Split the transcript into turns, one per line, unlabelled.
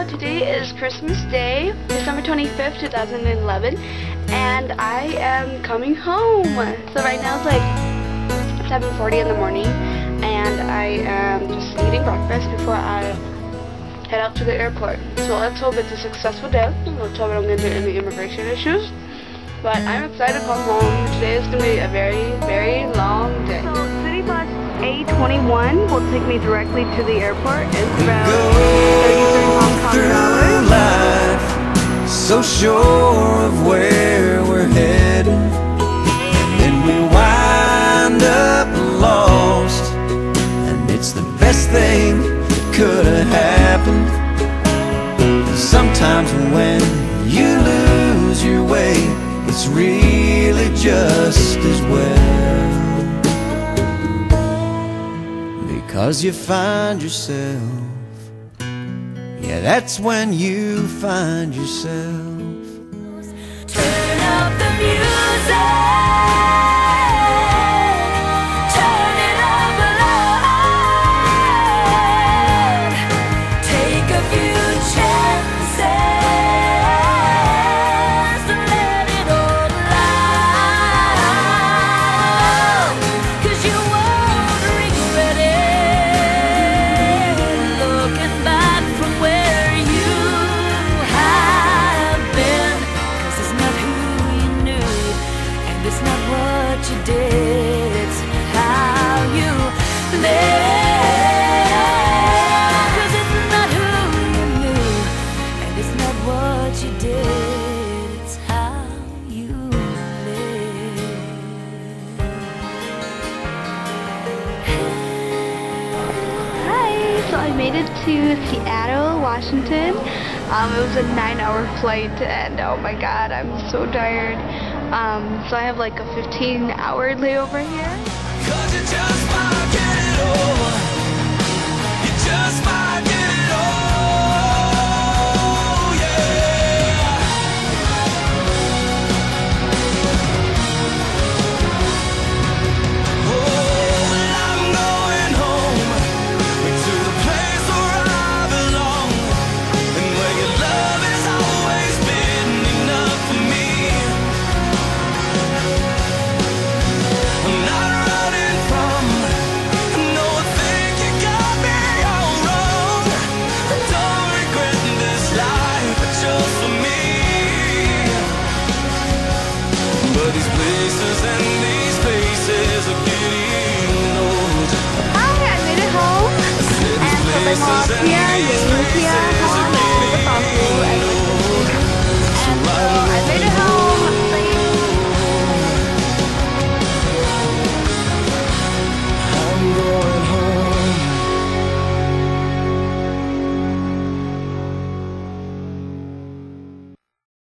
today is Christmas Day, December 25th, 2011, and I am coming home. So right now it's like 7:40 in the morning, and I am just eating breakfast before I head out to the airport. So let's hope it's a successful day. Let's hope I don't get into any immigration issues. But I'm excited to come home. Today is going to be a very, very long day. So City Bus A21 will take me directly to the airport. It's about 33 Hong Kong dollars.
Life, so sure of where we're headed, and then we wind up lost, and it's the best thing that could have happened. Sometimes when you lose your way, it's really just as well, because you find yourself. Yeah, that's when you find yourself.
Turn up the music.
So I made it to Seattle, Washington. It was a 9-hour flight, and oh my god, I'm so tired. So I have like a 15-hour layover here. 'Cause you just might get it all.